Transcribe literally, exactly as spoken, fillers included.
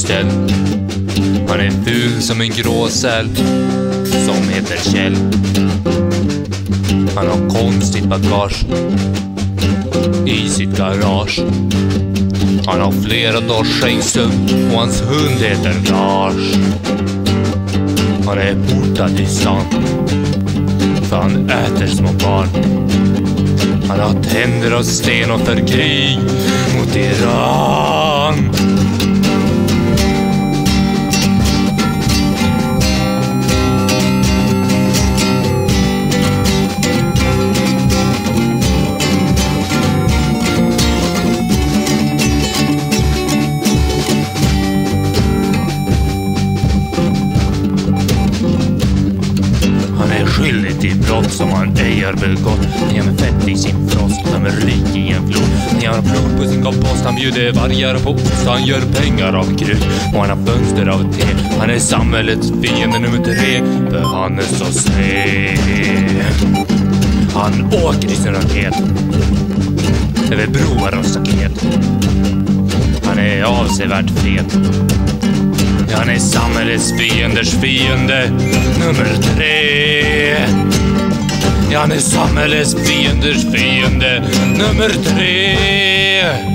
ställ. Han är ful som en gråsäl som heter Kjell. Han har konstigt bagage i sitt garage. Han har flera dagars skängstum och hans hund heter Lars. Han är portad i stan för han äter små barn. Han har tänder av sten och för krig mot Iran. Skyldig till brott som han ej har begått. Ni har med fett i sin frost, han är rik i en flod. Ni har blod på sin kompost, han bjuder vargar på ost. Han gör pengar av krut och han har fönster av te. Han är samhällets fiende nummer tre, för han är så sned. Han åker i sin raket över broar och staket. Han är avsevärt fet. Han är samhällets fienders fiende nummer tre. Han är samhällets fienders fiende nummer tre.